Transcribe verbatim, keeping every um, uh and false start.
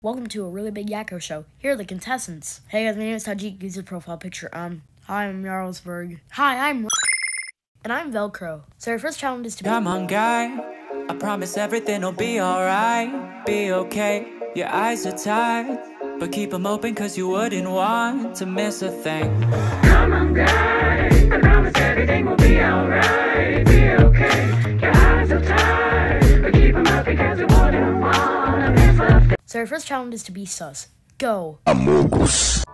Welcome to a really big Yakko show. Here are the contestants. Hey guys, my name is Tajik. Use your profile picture. Um, hi, I'm Jarlsberg. Hi, I'm and I'm Velcro. So our first challenge is to Come on, guy. I promise everything'll be alright. Be okay. Your eyes are tired, but keep them open cause you wouldn't want to miss a thing. Come on, guy. I promise everything will be alright. Be okay. Your eyes are tired, but keep them open cause you wouldn't want to miss a thing. So our first challenge is to be sus. Go. Amogus.